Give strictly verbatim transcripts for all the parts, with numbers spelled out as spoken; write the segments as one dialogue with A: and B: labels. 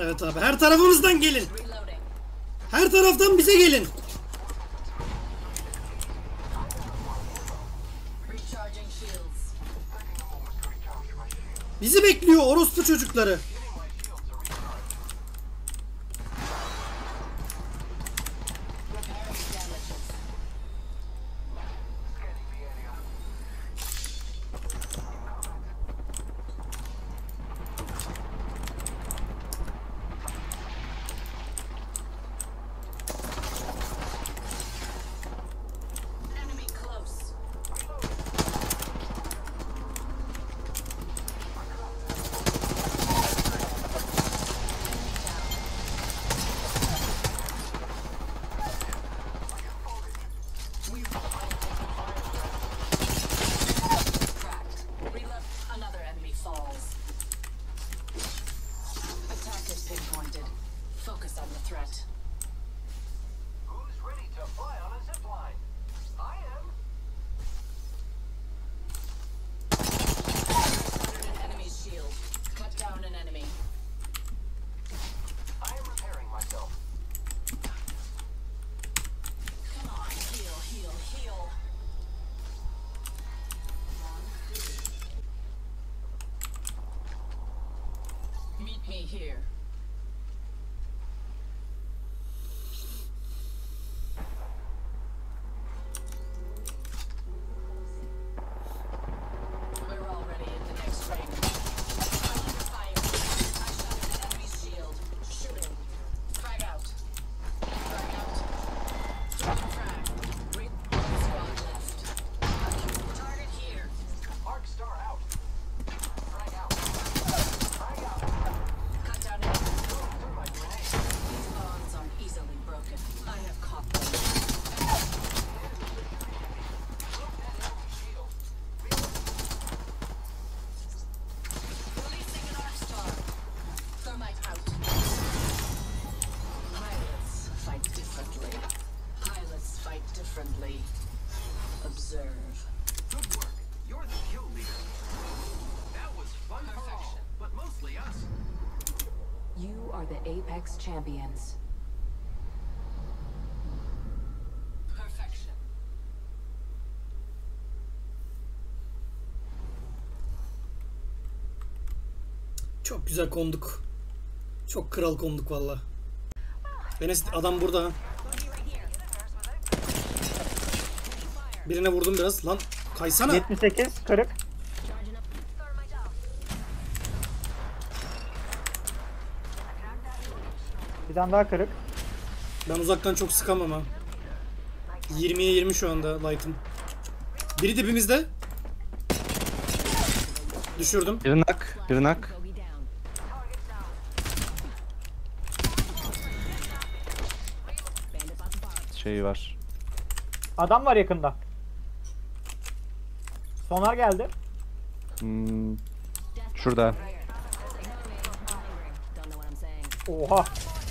A: Evet abi, her tarafımızdan gelin. Her taraftan bize gelin. Bizi bekliyor orospu çocukları.
B: Meet me here. We're already in the next ring. I'm under fire. I shot at an enemy's shield. Shooting. Frag out. Frag out. Throwing frag. Wait. One squad left. Target here. Arc star out. Frag out. Frag out. Cut down enemy. These bonds aren't easily broken. I have caught them. Releasing an arc star. Thermite out. Pilots fight differently. Pilots fight differently. Observe.
C: Good work. You're the kill leader. That was fun for all, but mostly us.
D: You are the Apex champions.
B: Perfection.
A: Çok güzel konduk. Çok kral konduk valla. Enes adam burada ha. Birine vurdum biraz. Lan kaysana.
E: yetmiş sekiz kırık. Bir tane daha kırık.
A: Ben uzaktan çok sıkamam ha. yirmiye yirmi şu anda light'ım. Biri dibimizde. Düşürdüm.
F: Bir nak, bir nak. Şey var.
E: Adam var yakında. Sonar geldi.
F: Hmm, şurada.
E: Oha.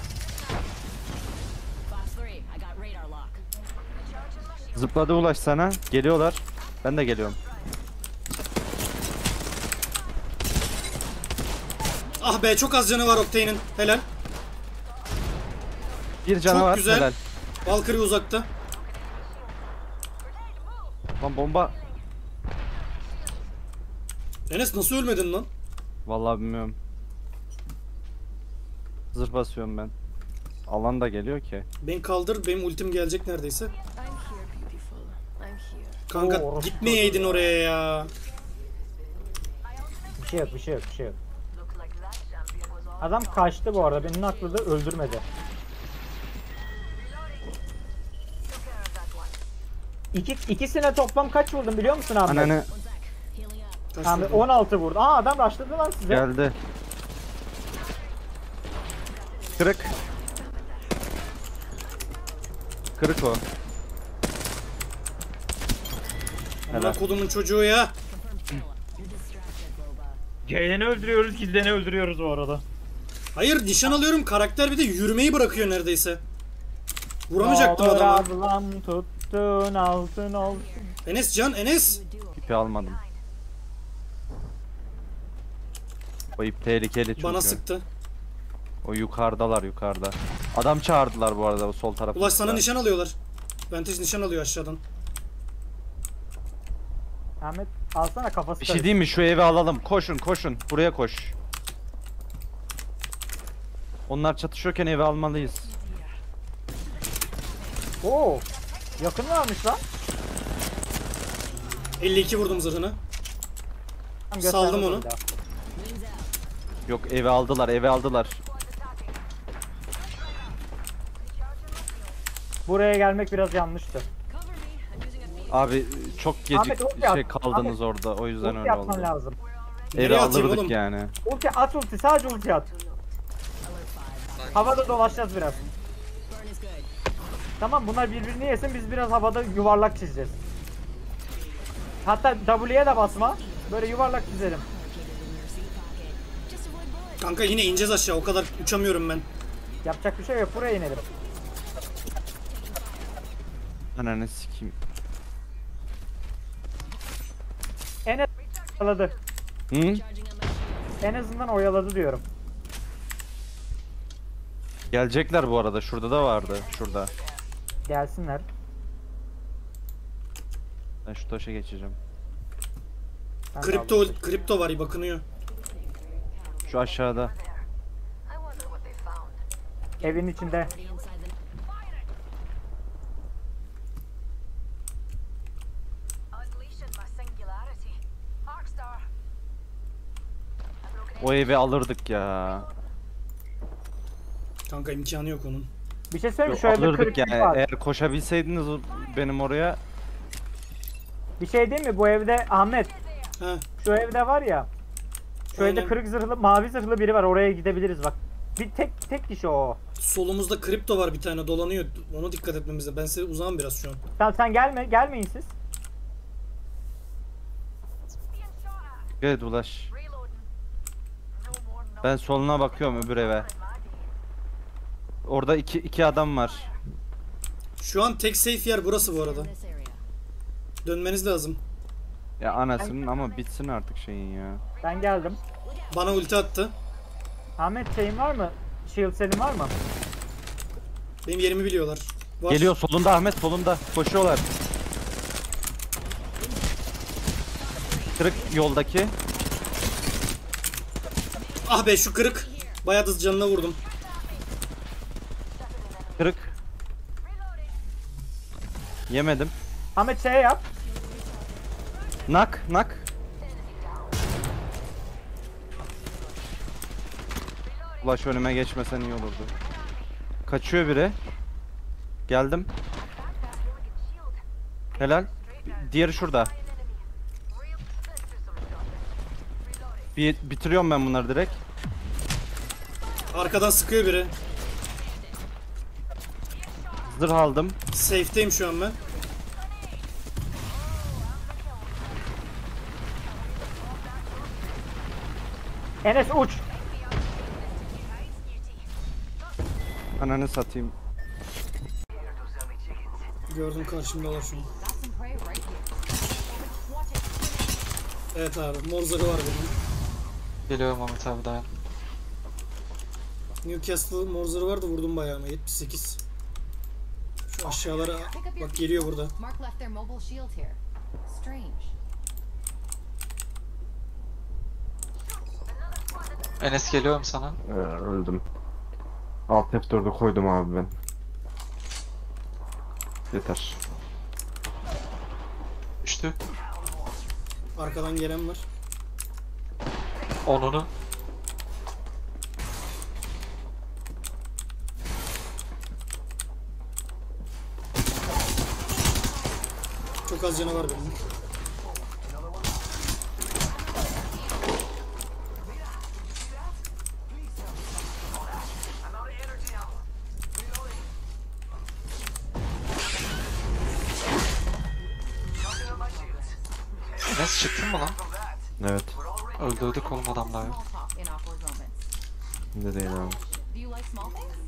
F: Zıpladı Ulaş sana. Geliyorlar. Ben de geliyorum.
A: Ah be, çok az canı var Octane'in. Helal.
F: Bir canı
A: Çok
F: var.
A: güzel.
F: Helal.
A: Valkyrie uzakta.
F: Lan bomba.
A: Enes nasıl ölmedin lan?
F: Vallahi bilmiyorum. Zırh basıyorum ben. Alan da geliyor ki.
A: Beni kaldır, benim ultim gelecek neredeyse. Kanka
E: Oo,
A: gitmeyeydin oraya ya.
E: Bir şey yok, bir şey yok, bir şey yok. Adam kaçtı bu arada. Beni nakladı, öldürmedi. İki, ikisine toplam kaç vurdum biliyor musun abi?
F: Ananı
E: Abi on altı vurdu. Aa adam rushladı lan size.
F: geldi. Kırık. Kırık o.
A: Amına kodumun çocuğu ya.
E: G'deni öldürüyoruz, gildeni öldürüyoruz bu arada.
A: Hayır, nişan alıyorum, karakter bir de yürümeyi bırakıyor neredeyse. Vuramayacaktım adamı.
E: Ablam tuttun altın olsun.
A: Enes can, Enes.
F: İpi almadım. O ip tehlikeli çünkü.
A: Bana sıktı.
F: O yukarıdalar yukarıda. Adam çağırdılar bu arada o sol tarafta.
A: Ulaş sana nişan alıyorlar. Vantage nişan alıyor aşağıdan.
E: Ahmet alsana kafası
F: Bir şey
E: karıştı.
F: diyeyim mi? Şu evi alalım. Koşun koşun. Buraya koş. Onlar çatışıyorken evi almalıyız.
E: Oo. Yakın varmış lan.
A: elli iki vurdum zırhını.
E: Tamam,
A: Saldım
E: göstermez
A: onu.
E: bir daha.
F: Yok evi aldılar evi aldılar.
E: Buraya gelmek biraz yanlıştı.
F: Abi çok
E: Ahmet,
F: gecik
E: ulti at.
F: şey kaldınız
E: Ahmet,
F: orada o yüzden
E: Ulti
F: öyle
E: yapman
F: oldu.
E: lazım.
F: Evi
A: Nereye atayım
F: alırdık
A: oğlum?
F: yani.
E: Ulti at ulti sadece ulti at. Havada dolaşacağız biraz. Tamam bunlar birbirini yesin biz biraz havada yuvarlak çizeceğiz. Hatta W'ye de basma. Böyle yuvarlak çizelim.
A: Kanka yine ineceğiz aşağı. O kadar uçamıyorum ben.
E: Yapacak bir şey yok buraya inelim.
F: Ananı sikeyim.
E: En az oyaladı.
F: Hı?
E: En azından oyaladı diyorum.
F: Gelecekler bu arada. Şurada da vardı. Şurada.
E: Gelsinler.
F: Ben şu taşa geçeceğim.
E: Ben de
A: Kripto
E: aldım.
A: kripto var bakınıyor.
F: Şu aşağıda.
E: Evin içinde.
F: O evi alırdık ya.
A: Kanka imkanı yok onun.
E: Bir şey söyleyeyim mi?
F: Yok,
E: Şöyle bir
F: alırdık
E: kritik
F: yani.
E: var.
F: Eğer koşabilseydiniz o- benim oraya.
E: Bir şey değil mi? Bu evde Ahmet.
A: Ha,
E: Şu evde var ya. Şu evde
A: Aynen.
E: kırık zırhlı, mavi zırhlı biri var. Oraya gidebiliriz bak. Bir tek tek kişi o.
A: solumuzda kripto var bir tane dolanıyor. Ona dikkat etmemiz lazım. Ben size uzağım biraz şu an.
E: Tamam sen gelme, gelmeyin siz.
F: Evet Ulaş. Ben soluna bakıyorum öbür eve. Orada iki, iki adam var.
A: Şu an tek safe yer burası bu arada. Dönmeniz lazım.
F: Ya anasının ama bitsin artık şeyin ya.
E: Ben geldim.
A: Bana ulti attı.
E: Ahmet şeyin var mı? Shield senin var mı?
A: Benim yerimi biliyorlar. Var.
F: Geliyor solunda Ahmet solunda. Koşuyorlar. Kırık yoldaki.
A: Ah be şu kırık. Bayağı da canına vurdum.
F: Kırık. Yemedim.
E: Ahmet şey yap.
F: Nak nak. Ulaş önüme geçmesen iyi olurdu. Kaçıyor biri. Geldim. Helal. Diğeri şurada. Bir bitiriyorum ben bunları direkt.
A: Arkadan sıkıyor biri.
F: Zırh aldım.
A: Safe'teyim şu an ben.
E: Enes uç.
F: Ananı satayım.
A: Gördüm karşımdalar şu an. Evet abi mor zırhı var benim.
G: Geliyorum Ahmet abi dayan.
A: Newcastle mor zırhı var da vurdum bayağı ama yetmiş sekiz. Şu aşağılara bak geliyor burada.
H: Mark left their mobile shield here. Strange.
G: Enes geliyorum sana.
I: Ee, öldüm. Alt F dördü koydum abi ben. Yeter.
G: Düştü.
A: Arkadan gelen var.
G: Onunu.
A: Çok az canı var benim.
G: Enes çıktın mı lan?
I: Evet.
G: Öldürdük oğlum adamları.
H: Small talk in awkward moments.
I: Ne değil abi.
H: Do you like small things?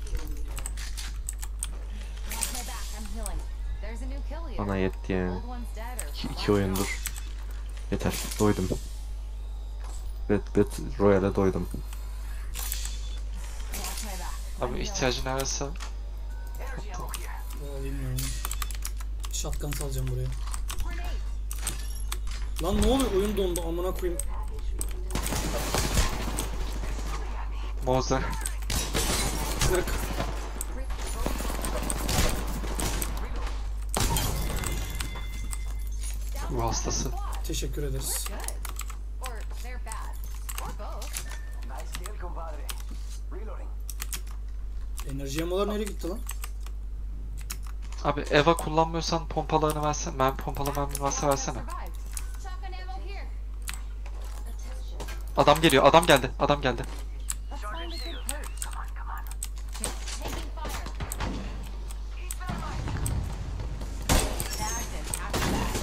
H: Watch my back, I'm healing. There's a new kill here.
I: Bana yetti yani.
H: Old one's dead or
I: İki, iki oyundur. Yeter. Doydum. Bet bet Royal'e doydum.
G: Abi ihtiyacın neresi?
C: Energy ammo here.
A: Aa, bilmiyorum. Shotgun salacağım buraya. Lan ne oluyor? Oyun dondu. Amına koyayım.
G: Mozer.
A: kırk.
G: Bu hastası.
A: Teşekkür ederiz.
H: Or they're bad. Or both.
C: Nice kill, compadre. Reloading.
A: Enerji yamalar nereye gitti lan?
G: Abi Eva kullanmıyorsan pompalarını versene. Ben pompalı mermi varsa versene.
H: Survived. Shotgun ammo here.
G: Adam geliyor. Adam geldi. Adam geldi.
H: Let's find a good perch.
C: Come on, come on.
H: Taking fire.
C: Eat thermite.
H: Bagged and after that.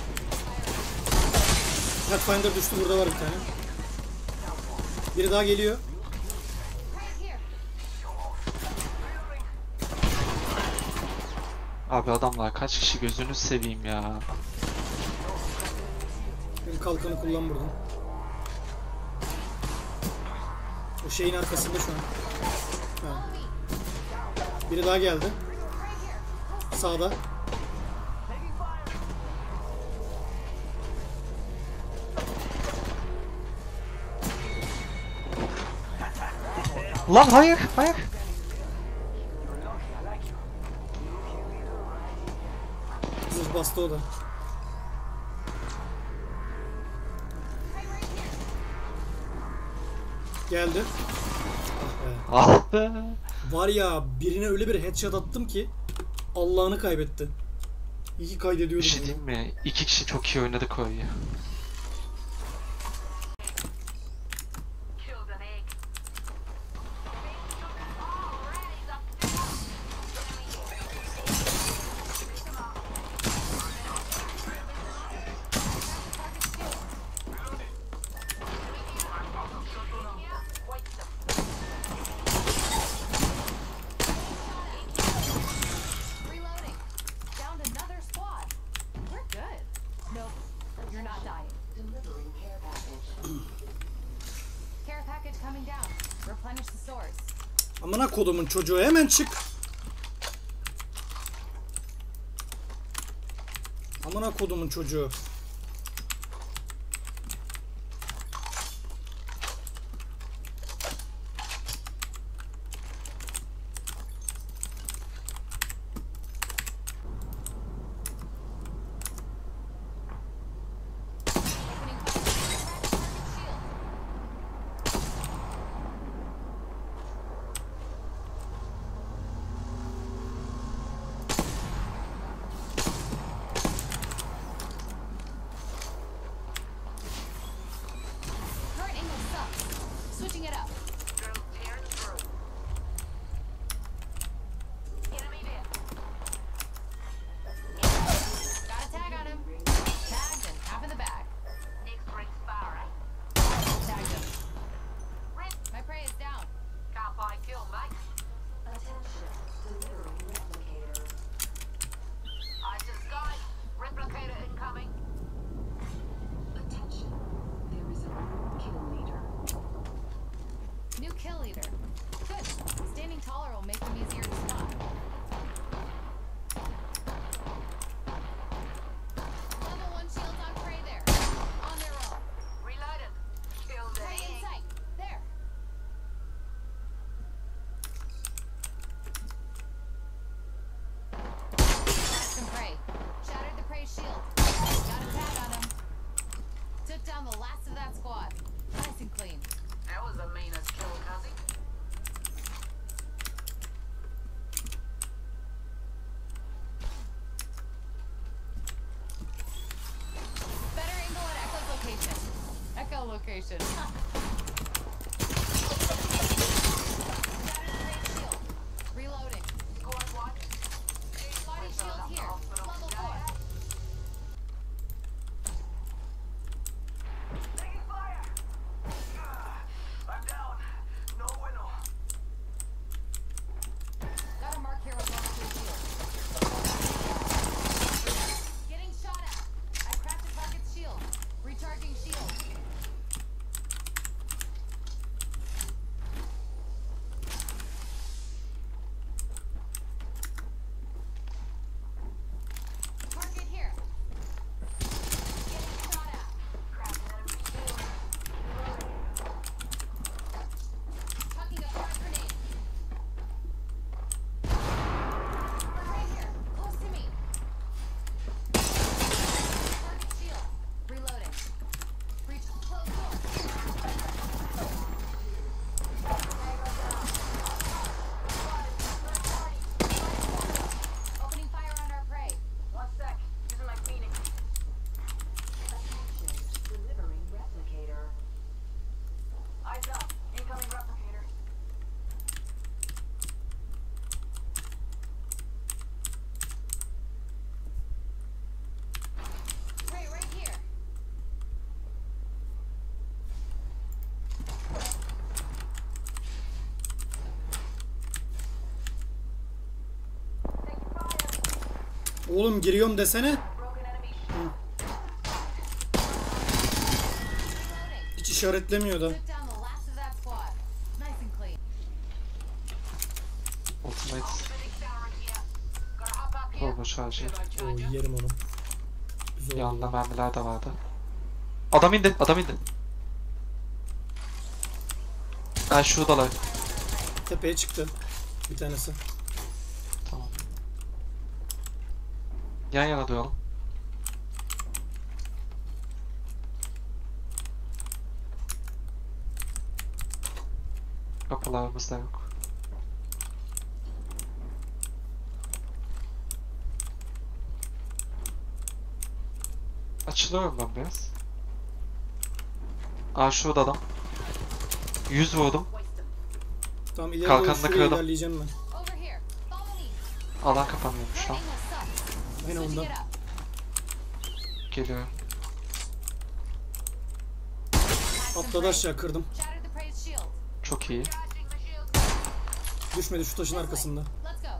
A: Pathfinder düştü, burada var bir tane. Biri daha geliyor.
H: Right here.
G: Abi adamlar kaç kişi gözünü seveyim ya.
A: Benim kalkanı kullan buradan. O şeyin arkasında şu an. Ha. Biri daha geldi. Sağda.
G: Lan hayır, hayır.
A: Zırh bastı o da. Geldi. Ah be.
G: Ah be.
A: Var ya, birine öyle bir headshot attım ki Allah'ını kaybetti. İyi ki
G: Bir
A: kaydediyordum
G: şey
A: bunu.
G: diyeyim mi? İki kişi çok iyi oynadık oyunu.
B: Killed an egg.
H: Reloading. Downed another squad. We're good. Nope. You're not dying. Care package coming down. Replenish the source.
A: Amına kodumun çocuğu, hemen çık. Amına kodumun çocuğu.
H: Opening fire. Shield. Current angle sucks. Switching it up.
B: Girls tearing through. Enemy there.
H: Got a tag on him. Tagged and half in the bag.
B: Next ring's fire, eh?
H: Tagged him.
B: Red,
H: My prey is down.
B: can't buy kill, mate. I just got replicator incoming.
H: New kill leader. Good. Standing taller will make them easier to spot. Level one shields on prey there. On their own.
B: Reloaded. Killed an
H: Prey in
B: egg.
H: sight. There. Got some prey. Shattered the prey shield. Got a tag on him. Took down the last of that squad. Nice and clean.
B: That was the meanest kill, Cuzzy.
H: Better angle at Echo's location. Echo location. Reloading.
B: Squad one.
H: Body shield here. Level four.
C: Taking fire. Ah, I'm down. No bueno.
H: Got a mark here with level three shield. Getting shot at. I cracked the target's shield. Recharging shield.
A: Oğlum giriyorum desene. Hiç işaretlemiyor da.
H: Took down the last of that squad. Nice and clean.
G: Ultimate
B: Gotta hop up here.
G: turbo şarjı.
A: Oo, yerim onu. Güzel oldu.
G: Yanında mermiler de vardı. Adam indi, adam indi. Ha şuradalar.
A: Tepeye çıktı. Bir tanesi.
G: Tamam. Yan yana duralım. Kapılarımız da yok. Açılıyorum ben biraz. Aa şurada adam. yüz vurdum.
A: Tamam ileri
G: Kalkanını
A: doğru şuraya
G: kırdım.
A: ilerleyeceğim ben.
H: Over here. Follow me.
G: Alan kapanıyormuş lan.
H: Aim was sus.
A: Aynen
H: Switching
A: ondan.
H: it up.
G: Geliyorum.
A: Atladı aşağı kırdım.
H: Shattered the praise shield.
G: Çok iyi.
A: Düşmedi şu taşın
H: This way.
A: arkasında.
H: Let's go.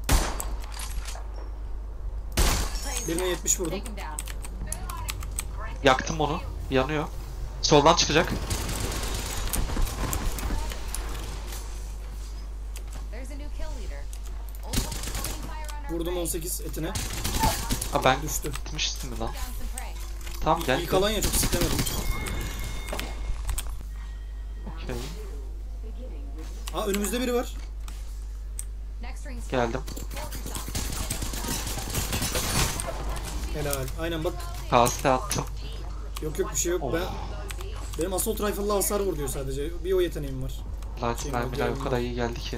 H: Praise
A: Birine
H: down.
A: yetmiş vurdum.
H: Take him down.
G: Yaktım onu. Yanıyor. Soldan çıkacak.
H: There's a new kill leader. Old one's opening fire on our
A: Vurdum
H: prey.
A: on sekiz etine.
G: Aa ben
A: Düştü.
G: gitmiştim mi lan?
H: Down some prey.
G: Tamam gel.
A: İlk alan ya çok sıkamadım.
G: Okey.
A: Aa önümüzde biri var.
H: Next ring's
G: Geldim.
H: hold yourself.
A: Helal. Aynen bak.
G: Kasti attım.
A: Yok yok bir şey yok.
G: Oh.
A: Ben benim assault rifle'la hasar vur diyor sadece. Bir o yeteneğim var.
G: Light
A: Şey,
G: mermiler o
A: diğer-
G: kadar iyi geldi ki.
H: I'm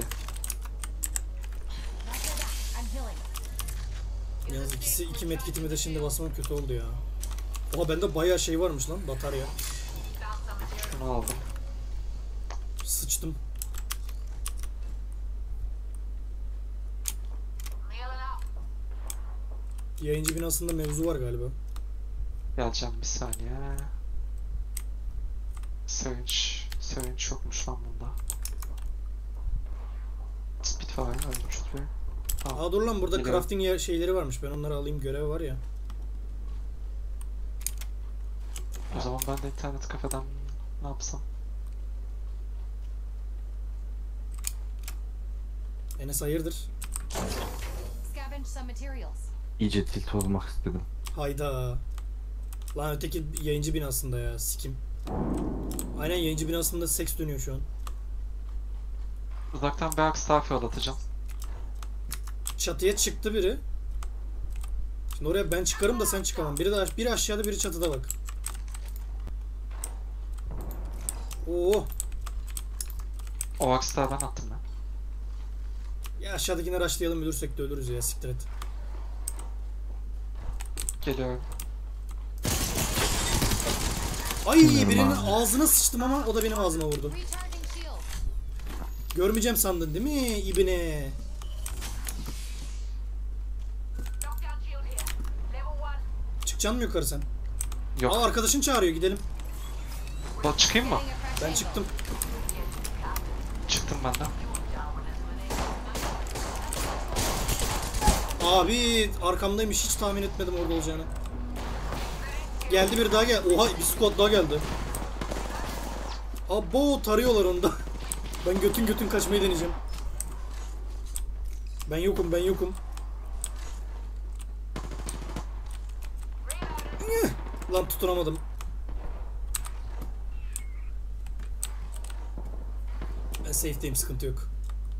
H: healing.
A: Yalnız ikisi iki medkitimi de şimdi basmam kötü oldu ya. Oha bende bayağı şey varmış lan batarya.
G: Şunu aldım.
A: Sıçtım. Yayıncı binasında mevzu var galiba.
G: Geleceğim bir saniye. Syringe. Syringe yokmuş lan bunda. Spitfire ölmüş bir. Tamam.
A: Aa dur lan burada
G: Geliyorum.
A: crafting yer şeyleri varmış. Ben onları alayım, görev var ya.
G: O zaman ben de internet kafeden ne yapsam?
A: Enes hayırdır?
H: Scavenge some materials.
I: İyice tilt olmak istedim.
A: Hayda. Lan öteki yayıncı binasında ya sikim. Aynen yayıncı binasında seks dönüyor şu an.
G: Uzaktan bir Starfield atacağım.
A: Çatıya çıktı biri. Şimdi oraya ben çıkarım da sen çıkamam. Biri de biri aşağıda biri çatıda bak. Oo.
G: O Akstar ben attım ya.
A: Ya aşağıdakini rushlayalım, ölürsek de ölürüz ya, siktir et.
G: Geliyorum.
A: Ay
I: Bilmiyorum
A: birinin
I: abi.
A: ağzına sıçtım ama o da benim ağzıma vurdu.
H: Recharging shield.
A: Görmeyeceğim sandın değil mi ibine?
B: Knockdown shield here. Level one.
A: Çıkacaksın mı yukarı sen?
G: Yok.
A: Aa arkadaşın çağırıyor, gidelim.
G: Ba- çıkayım mı?
H: Getting a fresh
A: Ben
H: angle.
A: çıktım.
G: Çıktım ben de.
A: Abi arkamdaymış, hiç tahmin etmedim orada olacağını. Geldi bir daha gel. Oha bir squad daha geldi. Abo tarıyorlar onu da. Ben götün götün kaçmayı deneyeceğim. Ben yokum ben yokum. Üh, lan tutunamadım. Ben safe'deyim, sıkıntı yok.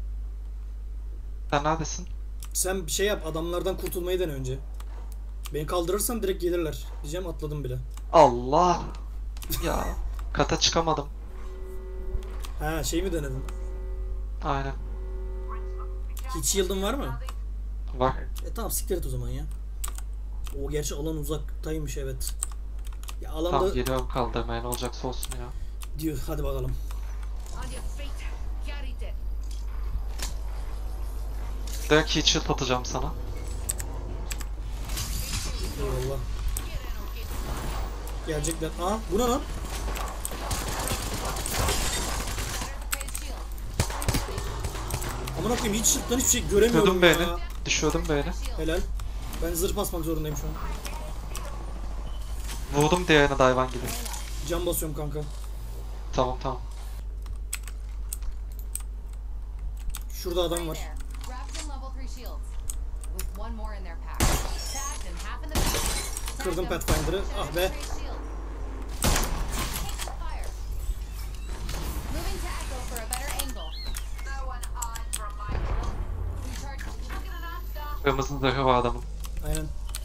G: Sen neredesin?
A: Sen bir şey yap, adamlardan kurtulmayı dene önce. Beni kaldırırsan direkt gelirler. Diyeceğim, atladım bile.
G: Allah! Ya kata çıkamadım.
A: Ha şey mi denedin?
G: Aynen.
A: Hiç yıldın var mı?
G: Var.
A: E tamam siktir et o zaman ya. O gerçi alan uzaktaymış evet. Ya alanda
G: Tamam geliyorum kaldırmaya, ne olacaksa olsun ya.
A: diyor, hadi bakalım.
B: On your feet. Carried it.
G: Direkt heat shield atacağım sana.
A: Eyvallah. Gelecekler. Aa bu ne lan?
H: Praise shield.
A: Amına koyayım hiç şıktan hiçbir şey göremiyorum
G: Düşürdün
A: ya.
G: beni. Düşürdün beni.
A: Helal. Ben zırh basmak zorundayım şu an.
G: Vurdum diğerine de hayvan gibi.
A: Can basıyorum kanka.
G: Tamam tamam.
A: Şurada adam var.
H: There. Wrapped in level three shields. With one more in their pack. Tagged and half in the back. Tagged
A: Kırdım
H: them.
A: Pathfinder'ı. Ah
H: Shattered
A: be.
H: the prey shield. Take fire. Moving to Echo for a better angle.
B: No one on from Michael.
H: Recharge.
B: Look at an answer.
G: Kırmızı zırhı var adamın.
A: Aynen.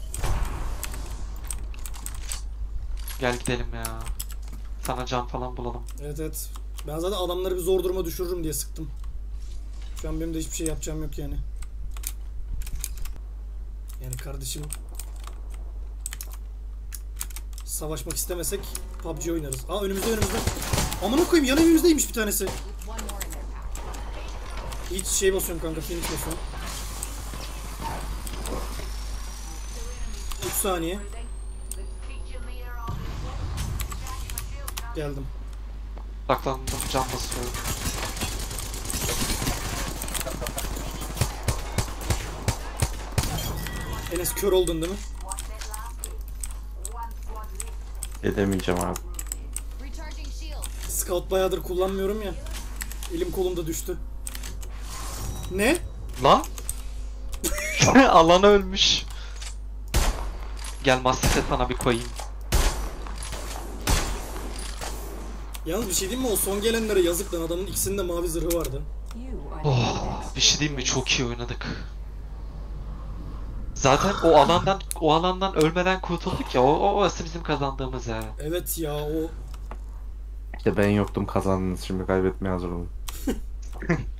G: Gel gidelim ya. Sana can falan bulalım.
A: Evet evet. Ben zaten adamları bir zor duruma düşürürüm diye sıktım. Şu an benim de hiçbir şey yapacağım yok yani. Yani kardeşim, savaşmak istemesek P U B G oynarız. Aa önümüzde önümüzde. Amına koyayım, yan evimizdeymiş bir tanesi.
H: With one more in their pack.
A: Hiç şey basıyorum kanka, Phoenix basıyorum. üç saniye. Geldim.
G: Saklandım, can basıyorum.
A: Enes kör oldun değil mi?
I: Edemeyeceğim abi.
H: Recharging shield.
A: Scout bayağıdır kullanmıyorum ya. Elim kolumda düştü. Ne?
G: Lan! Alan ölmüş. Gel Mastiff'e sana bir koyayım.
A: Yalnız bir şey diyeyim mi? O son gelenlere yazık lan, adamın ikisinin de mavi zırhı vardı.
D: You are the
G: Oh,
D: apex.
G: bir şey diyeyim mi? Çok iyi oynadık. Zaten o alandan o alandan ölmeden kurtulduk ya. O, o orası bizim kazandığımız ya.
A: Evet ya, o
I: İşte ben yoktum, kazandınız, şimdi kaybetmeye hazır olun.